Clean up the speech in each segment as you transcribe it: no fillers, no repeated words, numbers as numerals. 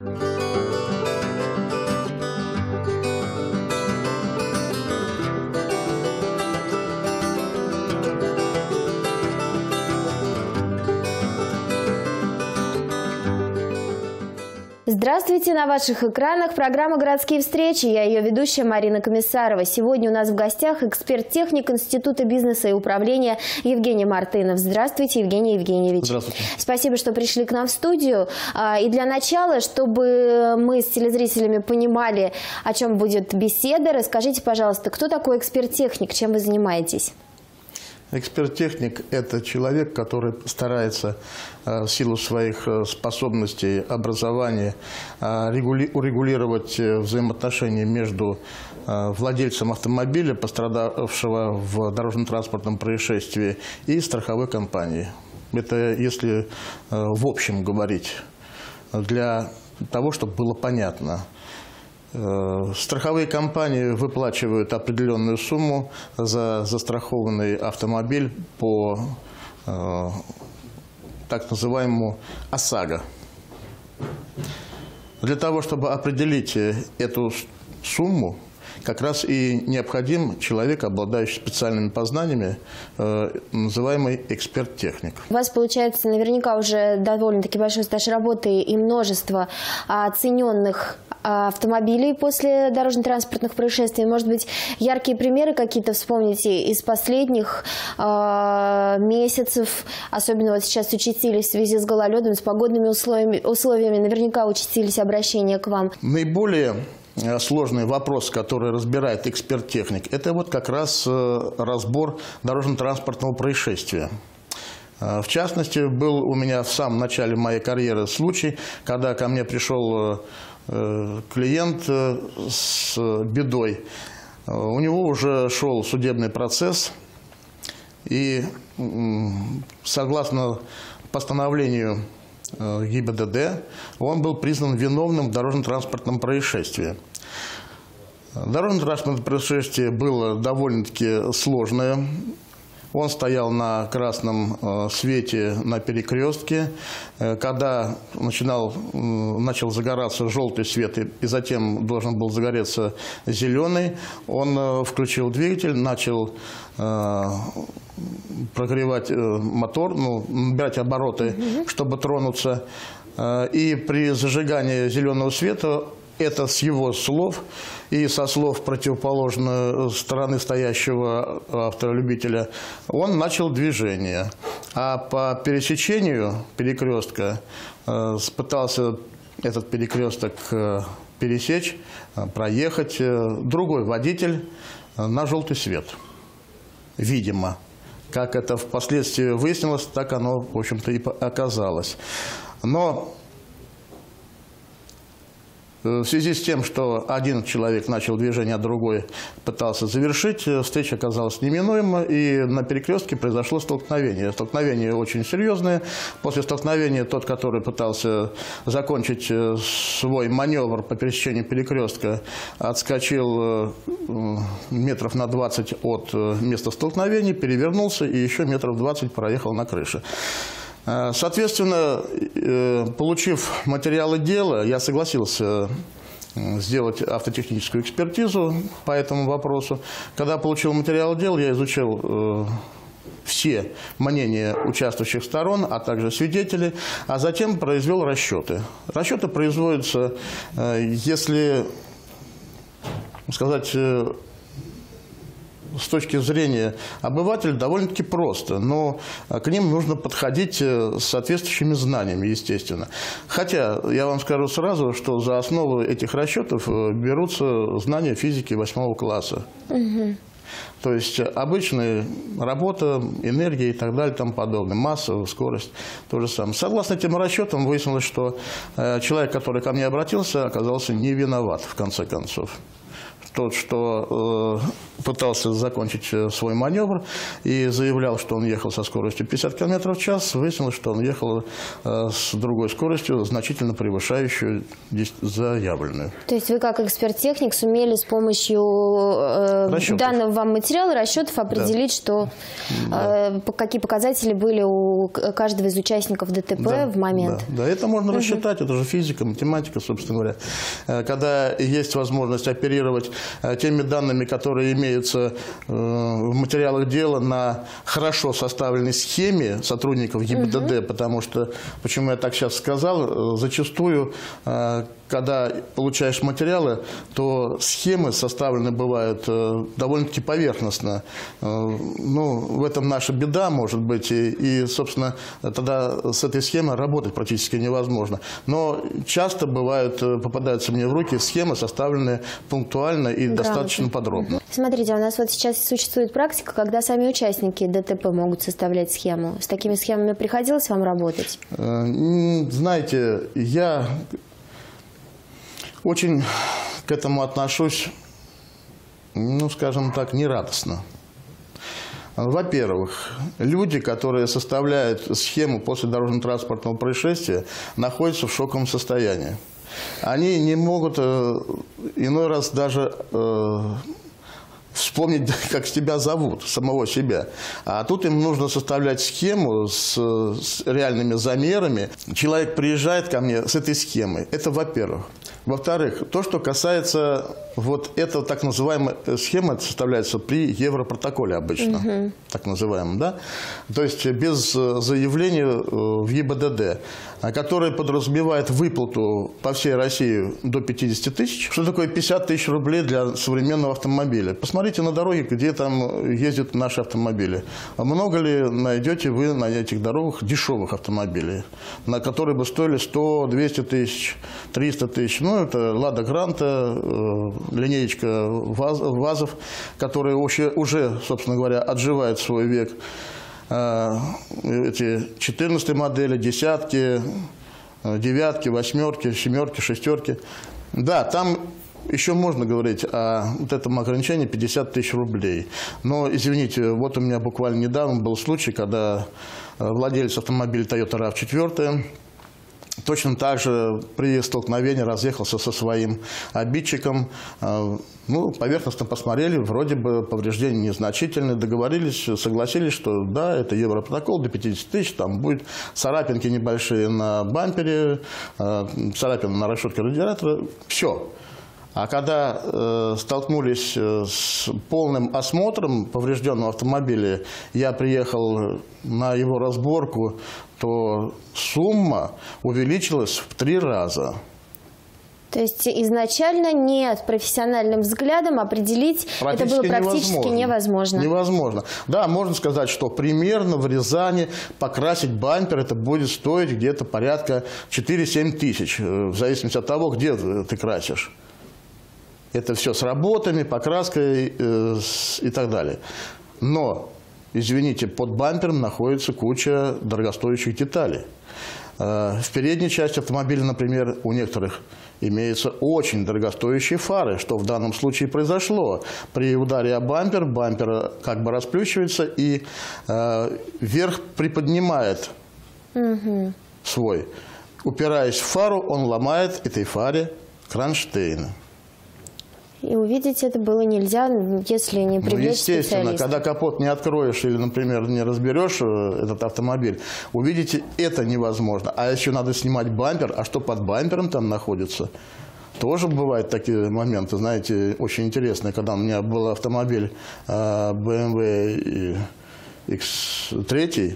Здравствуйте! На ваших экранах программа «Городские встречи». Я ее ведущая Марина Комиссарова. Сегодня у нас в гостях эксперт-техник Института бизнеса и управления Евгений Мартынов. Здравствуйте, Евгений Евгеньевич. Здравствуйте. Спасибо, что пришли к нам в студию. И для начала, чтобы мы с телезрителями понимали, о чем будет беседа, расскажите, пожалуйста, кто такой эксперт-техник, чем вы занимаетесь? Эксперт-техник – это человек, который старается в силу своих способностей, образования урегулировать взаимоотношения между владельцем автомобиля, пострадавшего в дорожно-транспортном происшествии, и страховой компанией. Это если в общем говорить, для того, чтобы было понятно. Страховые компании выплачивают определенную сумму за застрахованный автомобиль по так называемому ОСАГО. Для того, чтобы определить эту сумму, как раз и необходим человек, обладающий специальными познаниями, называемый эксперт-техник. У вас, получается, наверняка уже довольно-таки большой стаж работы и множество оцененных автомобилей после дорожно-транспортных происшествий. Может быть, яркие примеры какие-то вспомните из последних месяцев, особенно вот сейчас участились в связи с гололедом, с погодными условиями, наверняка участились обращения к вам. Наиболее сложный вопрос, который разбирает эксперт-техник, это вот как раз разбор дорожно-транспортного происшествия. В частности, был у меня в самом начале моей карьеры случай, когда ко мне пришел клиент с бедой. У него уже шел судебный процесс, и согласно постановлению ГИБДД он был признан виновным в дорожно-транспортном происшествии. Дорожно-транспортное происшествие было довольно-таки сложное. Он стоял на красном свете на перекрестке. Когда начал загораться желтый свет и затем должен был загореться зеленый, он включил двигатель, начал прогревать мотор, набирать обороты, чтобы тронуться. И при зажигании зеленого света, это с его слов и со слов противоположной стороны стоящего автолюбителя, он начал движение. А по пересечению перекрестка пытался этот перекресток пересечь, проехать другой водитель на желтый свет. Видимо. Как это впоследствии выяснилось, так оно, в общем-то, и оказалось. Но в связи с тем, что один человек начал движение, а другой пытался завершить, встреча оказалась неминуема, и на перекрестке произошло столкновение. Столкновение очень серьезное. После столкновения тот, который пытался закончить свой маневр по пересечению перекрестка, отскочил метров на 20 от места столкновения, перевернулся и еще метров 20 проехал на крыше. Соответственно, получив материалы дела, я согласился сделать автотехническую экспертизу по этому вопросу. Когда получил материалы дела, я изучил все мнения участвующих сторон, а также свидетелей, а затем произвел расчеты. Расчеты производятся, если сказать, с точки зрения обывателя довольно-таки просто, но к ним нужно подходить с соответствующими знаниями, естественно. Хотя я вам скажу сразу, что за основу этих расчетов берутся знания физики 8 класса. То есть обычная работа, энергия и так далее, тому подобное, масса, скорость, то же самое. Согласно этим расчетам выяснилось, что человек, который ко мне обратился, оказался не виноват в конце концов. тот, что пытался закончить свой маневр и заявлял, что он ехал со скоростью 50 км в час, выяснилось, что он ехал с другой скоростью, значительно превышающую заявленную. То есть вы, как эксперт-техник, сумели с помощью данного вам материала, расчетов определить, что какие показатели были у каждого из участников ДТП в момент? Да, это можно рассчитать, это же физика, математика, собственно говоря. Когда есть возможность оперировать теми данными, которые имеются в материалах дела на хорошо составленной схеме сотрудников ГИБДД, потому что, почему я так сейчас сказал, зачастую, когда получаешь материалы, то схемы составлены бывают довольно-таки поверхностно. Ну, в этом наша беда, может быть, и, собственно, тогда с этой схемой работать практически невозможно. Но часто бывают, попадаются мне в руки схемы, составленные пунктуально и достаточно подробно. Смотрите, у нас вот сейчас существует практика, когда сами участники ДТП могут составлять схему. С такими схемами приходилось вам работать? Знаете, я очень к этому отношусь, ну, скажем так, нерадостно. Во-первых, люди, которые составляют схему после дорожно-транспортного происшествия, находятся в шоковом состоянии. Они не могут иной раз даже вспомнить, как тебя зовут, самого себя. А тут им нужно составлять схему с реальными замерами. Человек приезжает ко мне с этой схемой. Это во-первых. Во-вторых, то, что касается вот этого так называемой схемы, это составляется при Европротоколе обычно, так называемом, да? То есть без заявления в ГИБДД, который подразумевает выплату по всей России до 50 тысяч. Что такое 50 тысяч рублей для современного автомобиля? Посмотрите на дороги, где там ездят наши автомобили. А много ли найдете вы на этих дорогах дешевых автомобилей, на которые бы стоили 100, 200 тысяч, 300 тысяч? Ну, это «Лада Гранта», линеечка ВАЗов, которые уже, собственно говоря, отживают свой век. Эти 14 модели, десятки, девятки, восьмерки, семерки, шестерки. Да, там еще можно говорить о вот этом ограничении 50 тысяч рублей. Но, извините, вот у меня буквально недавно был случай, когда владелец автомобиля Toyota RAV4 точно так же при столкновении разъехался со своим обидчиком. Ну, поверхностно посмотрели, вроде бы повреждения незначительные, договорились, согласились, что да, это Европротокол до 50 тысяч, там будет царапинки небольшие на бампере, царапины на расчетке радиатора, все. А когда столкнулись с полным осмотром поврежденного автомобиля, я приехал на его разборку, то сумма увеличилась в 3 раза. То есть изначально нет, профессиональным взглядом определить это было практически невозможно. Невозможно. Да, можно сказать, что примерно в Рязани покрасить бампер это будет стоить где-то порядка 4-7 тысяч, в зависимости от того, где ты красишь. Это все с работами, покраской и так далее. Но, извините, под бампером находится куча дорогостоящих деталей. В передней части автомобиля, например, у некоторых имеются очень дорогостоящие фары, что в данном случае произошло. При ударе о бампер, бампер как бы расплющивается и вверх приподнимает свой. Упираясь в фару, он ломает этой фаре кронштейн. И увидеть это было нельзя, если не привлечь специалиста. Естественно, когда капот не откроешь или, например, не разберешь этот автомобиль, увидеть это невозможно. А еще надо снимать бампер, а что под бампером там находится? Тоже бывают такие моменты, знаете, очень интересные. Когда у меня был автомобиль BMW X3,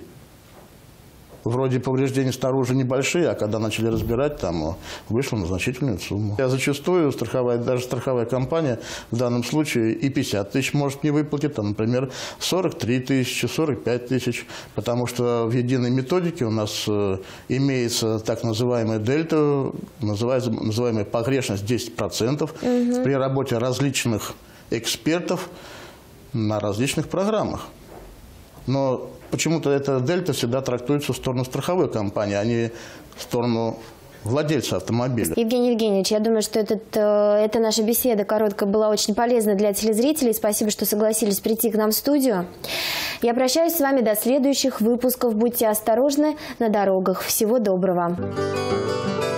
вроде повреждения снаружи небольшие, а когда начали разбирать, там вышло на значительную сумму. Я зачастую, даже страховая компания в данном случае и 50 тысяч может не выплатить, а, например, 43 тысячи, 45 тысяч, потому что в единой методике у нас имеется так называемая дельта, называемая погрешность 10% при работе различных экспертов на различных программах. Но почему-то эта дельта всегда трактуется в сторону страховой компании, а не в сторону владельца автомобиля. Евгений Евгеньевич, я думаю, что эта наша беседа короткая была очень полезна для телезрителей. Спасибо, что согласились прийти к нам в студию. Я прощаюсь с вами до следующих выпусков. Будьте осторожны на дорогах. Всего доброго.